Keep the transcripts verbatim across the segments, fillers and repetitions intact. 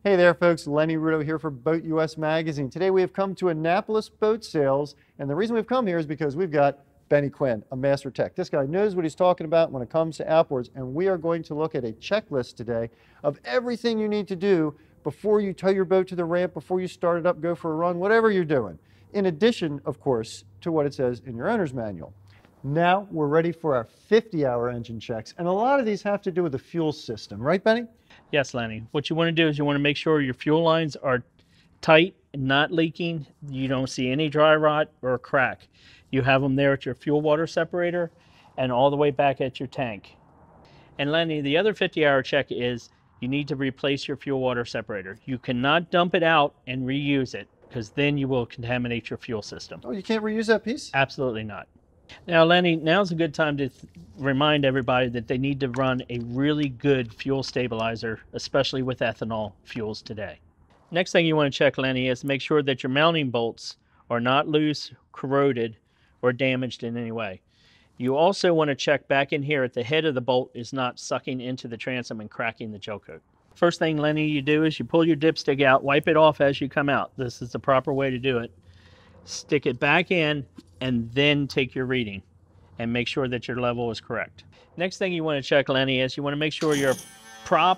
Hey there folks, Lenny Rudo here for BoatUS Magazine. Today we have come to Annapolis Boat Sales, and the reason we've come here is because we've got Benny Quinn, a master tech. This guy knows what he's talking about when it comes to outboards, and we are going to look at a checklist today of everything you need to do before you tow your boat to the ramp, before you start it up, go for a run, whatever you're doing. In addition, of course, to what it says in your owner's manual. Now we're ready for our fifty hour engine checks, and a lot of these have to do with the fuel system, right Benny? Yes, Lenny. What you want to do is you want to make sure your fuel lines are tight and not leaking. You don't see any dry rot or crack. You have them there at your fuel water separator and all the way back at your tank. And Lenny, the other fifty hour check is you need to replace your fuel water separator. You cannot dump it out and reuse it, because then you will contaminate your fuel system. Oh, you can't reuse that piece? Absolutely not. Now, Lenny, now's a good time to remind everybody that they need to run a really good fuel stabilizer, especially with ethanol fuels today. Next thing you want to check, Lenny, is make sure that your mounting bolts are not loose, corroded, or damaged in any way. You also want to check back in here at the head of the bolt is not sucking into the transom and cracking the gel coat. First thing, Lenny, you do is you pull your dipstick out, wipe it off as you come out. This is the proper way to do it. Stick it back in, and then take your reading and make sure that your level is correct. Next thing you want to check, Lenny, is you want to make sure your prop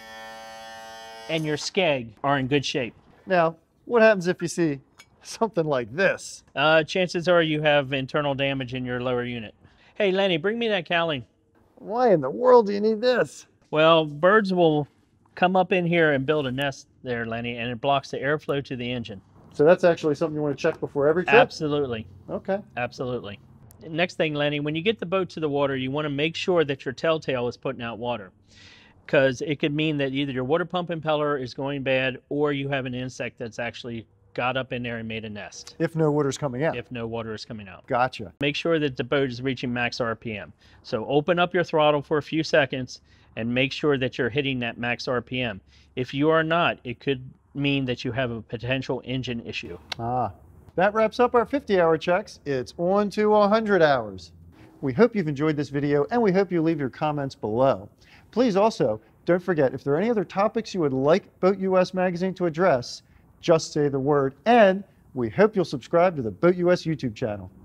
and your skeg are in good shape. Now, what happens if you see something like this? Uh, chances are you have internal damage in your lower unit. Hey, Lenny, bring me that cowling. Why in the world do you need this? Well, birds will come up in here and build a nest there, Lenny, and it blocks the airflow to the engine. So that's actually something you want to check before every trip? Absolutely. Okay. Absolutely. Next thing, Lenny, when you get the boat to the water, you want to make sure that your telltale is putting out water, because it could mean that either your water pump impeller is going bad or you have an insect that's actually got up in there and made a nest. If no water's coming out. If no water is coming out. Gotcha. Make sure that the boat is reaching max R P M. So open up your throttle for a few seconds and make sure that you're hitting that max R P M. If you are not, it could mean that you have a potential engine issue. Ah, that wraps up our fifty hour checks. It's on to one hundred hours. We hope you've enjoyed this video, and we hope you leave your comments below. Please also, don't forget, if there are any other topics you would like BoatUS Magazine to address, just say the word, and we hope you'll subscribe to the BoatUS YouTube channel.